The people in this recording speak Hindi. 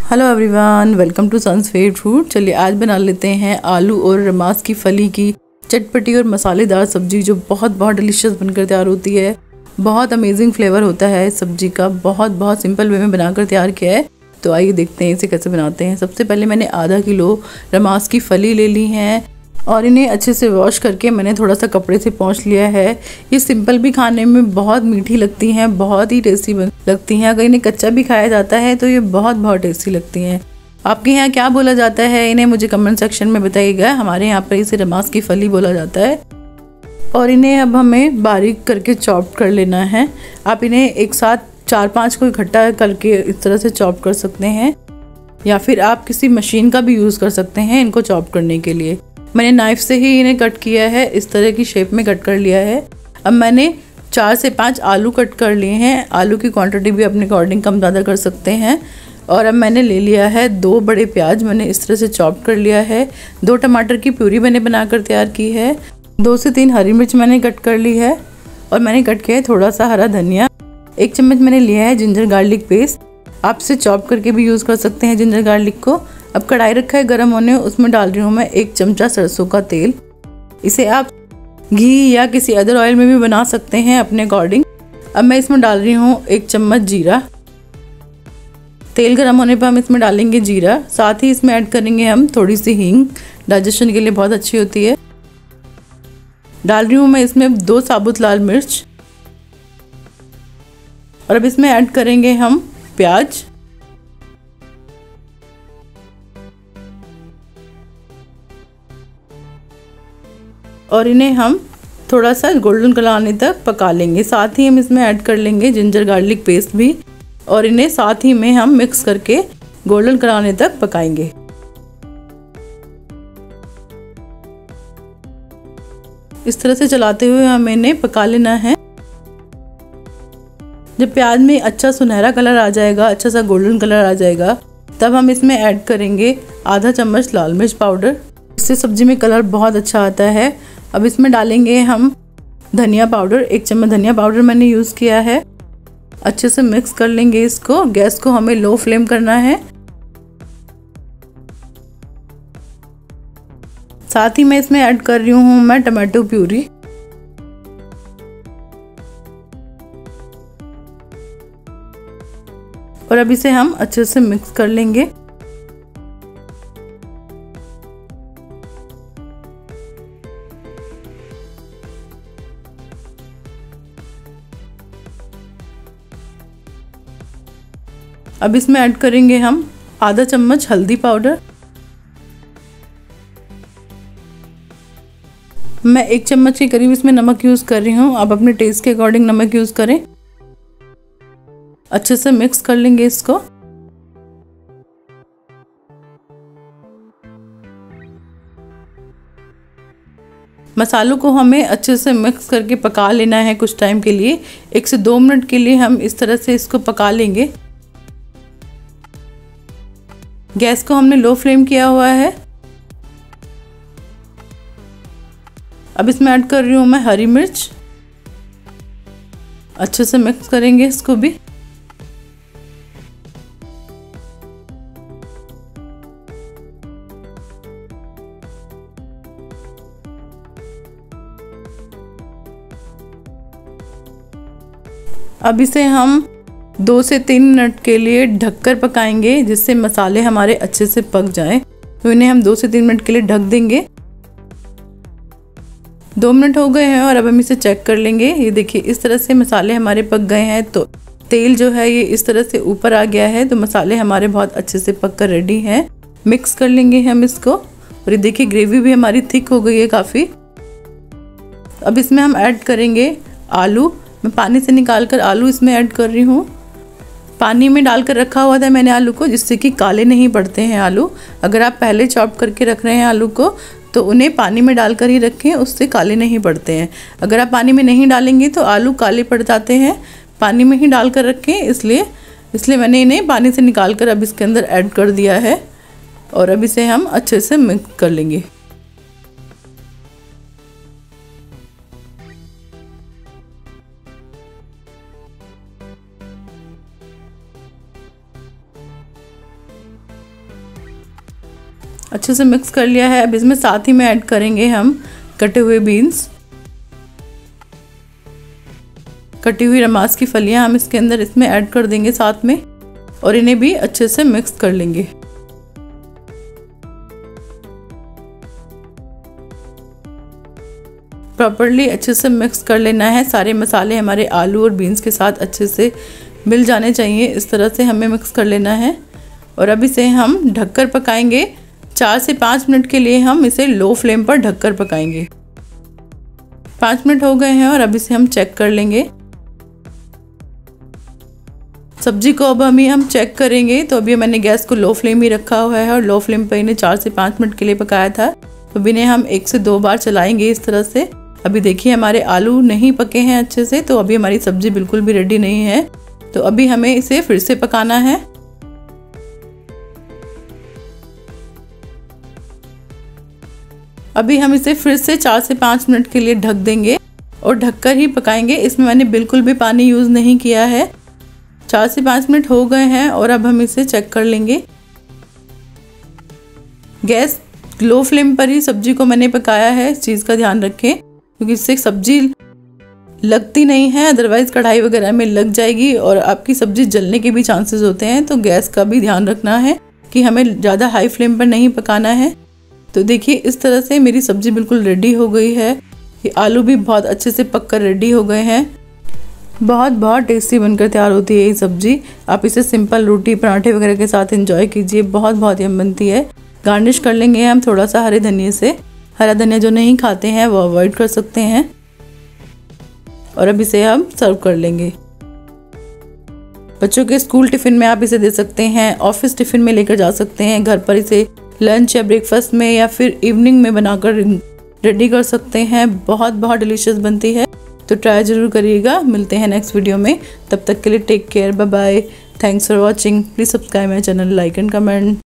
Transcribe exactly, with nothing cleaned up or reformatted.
Hello everyone, welcome to son's favourite food. चलिए आज बना लेते हैं आलू और रमास की फली की चटपटी और मसालेदार सब्जी, जो बहुत बहुत डिलीशियस बनकर तैयार होती है। बहुत अमेजिंग फ्लेवर होता है इस सब्जी का। बहुत बहुत सिंपल वे में बनाकर तैयार किया है। तो आइए देखते हैं इसे कैसे बनाते हैं। सबसे पहले मैंने आधा किलो रमास की फली ले ली है और इन्हें अच्छे से वॉश करके मैंने थोड़ा सा कपड़े से पोंछ लिया है। ये सिंपल भी खाने में बहुत मीठी लगती हैं, बहुत ही टेस्टी लगती हैं। अगर इन्हें कच्चा भी खाया जाता है तो ये बहुत बहुत टेस्टी लगती हैं। आपके यहाँ क्या बोला जाता है इन्हें मुझे कमेंट सेक्शन में बताइएगा। हमारे यहाँ पर इसे रमास की फली बोला जाता है। और इन्हें अब हमें बारीक करके चॉप कर लेना है। आप इन्हें एक साथ चार पाँच को इकट्ठा करके इस तरह से चॉप कर सकते हैं, या फिर आप किसी मशीन का भी यूज़ कर सकते हैं इनको चॉप करने के लिए। मैंने नाइफ से ही इन्हें कट किया है, इस तरह की शेप में कट कर लिया है। अब मैंने चार से पाँच आलू कट कर लिए हैं। आलू की क्वांटिटी भी अपने अकॉर्डिंग कम ज़्यादा कर सकते हैं। और अब मैंने ले लिया है दो बड़े प्याज, मैंने इस तरह से चॉप कर लिया है। दो टमाटर की प्यूरी मैंने बनाकर तैयार की है। दो से तीन हरी मिर्च मैंने कट कर ली है और मैंने कट किया है थोड़ा सा हरा धनिया। एक चम्मच मैंने लिया है जिंजर गार्लिक पेस्ट, आप इसे चॉप करके भी यूज़ कर सकते हैं जिंजर गार्लिक को। अब कढ़ाई रखा है गर्म होने, उसमें डाल रही हूँ मैं एक चमचा सरसों का तेल। इसे आप घी या किसी अदर ऑयल में भी बना सकते हैं अपने अकॉर्डिंग। अब मैं इसमें डाल रही हूँ एक चम्मच जीरा। तेल गर्म होने पर हम इसमें डालेंगे जीरा, साथ ही इसमें ऐड करेंगे हम थोड़ी सी हींग, डाइजेशन के लिए बहुत अच्छी होती है। डाल रही हूँ मैं इसमें दो साबुत लाल मिर्च। और अब इसमें ऐड करेंगे हम प्याज। और इन्हें हम थोड़ा सा गोल्डन कलर आने तक पका लेंगे। साथ ही हम इसमें ऐड कर लेंगे जिंजर गार्लिक पेस्ट भी, और इन्हें साथ ही में हम मिक्स करके गोल्डन कलर आने तक पकाएंगे। इस तरह से चलाते हुए हमें इन्हें पका लेना है। जब प्याज में अच्छा सुनहरा कलर आ जाएगा, अच्छा सा गोल्डन कलर आ जाएगा, तब हम इसमें ऐड करेंगे आधा चम्मच लाल मिर्च पाउडर। इससे सब्जी में कलर बहुत अच्छा आता है। अब इसमें डालेंगे हम धनिया पाउडर, एक चम्मच धनिया पाउडर मैंने यूज़ किया है। अच्छे से मिक्स कर लेंगे इसको। गैस को हमें लो फ्लेम करना है। साथ ही मैं इसमें ऐड कर रही हूँ मैं टमाटो प्यूरी। और अब इसे हम अच्छे से मिक्स कर लेंगे। अब इसमें ऐड करेंगे हम आधा चम्मच हल्दी पाउडर। मैं एक चम्मच के करीब इसमें नमक यूज़ कर रही हूँ, आप अपने टेस्ट के अकॉर्डिंग नमक यूज़ करें। अच्छे से मिक्स कर लेंगे इसको। मसालों को हमें अच्छे से मिक्स करके पका लेना है कुछ टाइम के लिए। एक से दो मिनट के लिए हम इस तरह से इसको पका लेंगे। गैस को हमने लो फ्लेम किया हुआ है। अब इसमें ऐड कर रही हूँ मैं हरी मिर्च। अच्छे से मिक्स करेंगे इसको भी। अब इसे हम दो से तीन मिनट के लिए ढककर पकाएंगे, जिससे मसाले हमारे अच्छे से पक जाएं। तो इन्हें हम दो से तीन मिनट के लिए ढक देंगे। दो मिनट हो गए हैं और अब हम इसे चेक कर लेंगे। ये देखिए इस तरह से मसाले हमारे पक गए हैं। तो तेल जो है ये इस तरह से ऊपर आ गया है, तो मसाले हमारे बहुत अच्छे से पक कर रेडी हैं। मिक्स कर लेंगे हम इसको। और ये देखिए ग्रेवी भी हमारी थिक हो गई है काफ़ी। अब इसमें हम ऐड करेंगे आलू। मैं पानी से निकाल कर आलू इसमें ऐड कर रही हूँ। पानी में डालकर रखा हुआ था मैंने आलू को, जिससे कि काले नहीं पड़ते हैं आलू। अगर आप पहले चॉप करके रख रहे हैं आलू को तो उन्हें पानी में डालकर ही रखें, उससे काले नहीं पड़ते हैं। अगर आप पानी में नहीं डालेंगे तो आलू काले पड़ जाते हैं। पानी में ही डालकर रखें, इसलिए इसलिए मैंने इन्हें पानी से निकाल कर अब इसके अंदर ऐड कर दिया है। और अब इसे हम अच्छे से मिक्स कर लेंगे। अच्छे से मिक्स कर लिया है। अब इसमें साथ ही में ऐड करेंगे हम कटे हुए बीन्स, कटी हुई रमास की फलियां हम इसके अंदर इसमें ऐड कर देंगे साथ में, और इन्हें भी अच्छे से मिक्स कर लेंगे। प्रॉपर्ली अच्छे से मिक्स कर लेना है। सारे मसाले हमारे आलू और बीन्स के साथ अच्छे से मिल जाने चाहिए, इस तरह से हमें मिक्स कर लेना है। और अब इसे हम ढककर पकाएंगे। चार से पाँच मिनट के लिए हम इसे लो फ्लेम पर ढककर पकाएंगे। पाँच मिनट हो गए हैं और अब इसे हम चेक कर लेंगे। सब्जी को अब हम हम चेक करेंगे। तो अभी मैंने गैस को लो फ्लेम ही रखा हुआ है और लो फ्लेम पर इन्हें चार से पाँच मिनट के लिए पकाया था। तो इन्हें हम एक से दो बार चलाएंगे इस तरह से। अभी देखिए हमारे आलू नहीं पके हैं अच्छे से, तो अभी हमारी सब्जी बिल्कुल भी रेडी नहीं है। तो अभी हमें इसे फिर से पकाना है। अभी हम इसे फिर से चार से पाँच मिनट के लिए ढक देंगे और ढककर ही पकाएंगे। इसमें मैंने बिल्कुल भी पानी यूज़ नहीं किया है। चार से पाँच मिनट हो गए हैं और अब हम इसे चेक कर लेंगे। गैस लो फ्लेम पर ही सब्जी को मैंने पकाया है, इस चीज़ का ध्यान रखें, क्योंकि इससे सब्जी लगती नहीं है, अदरवाइज़ कढ़ाई वगैरह में लग जाएगी और आपकी सब्जी जलने के भी चांसेस होते हैं। तो गैस का भी ध्यान रखना है कि हमें ज़्यादा हाई फ्लेम पर नहीं पकाना है। तो देखिए इस तरह से मेरी सब्जी बिल्कुल रेडी हो गई है। ये आलू भी बहुत अच्छे से पक कर रेडी हो गए हैं। बहुत बहुत टेस्टी बनकर तैयार होती है ये सब्जी। आप इसे सिंपल रोटी पराठे वगैरह के साथ एंजॉय कीजिए, बहुत बहुत यम बनती है। गार्निश कर लेंगे हम थोड़ा सा हरे धनिए से। हरा धनिया जो नहीं खाते हैं वो अवॉइड कर सकते हैं। और अब इसे हम सर्व कर लेंगे। बच्चों के स्कूल टिफ़िन में आप इसे दे सकते हैं, ऑफिस टिफ़िन में लेकर जा सकते हैं, घर पर इसे लंच या ब्रेकफास्ट में या फिर इवनिंग में बनाकर रेडी कर सकते हैं। बहुत बहुत डिलीशियस बनती है, तो ट्राई ज़रूर करिएगा। मिलते हैं नेक्स्ट वीडियो में, तब तक के लिए take care, bye bye, thanks for watching. Please subscribe my channel, like and comment.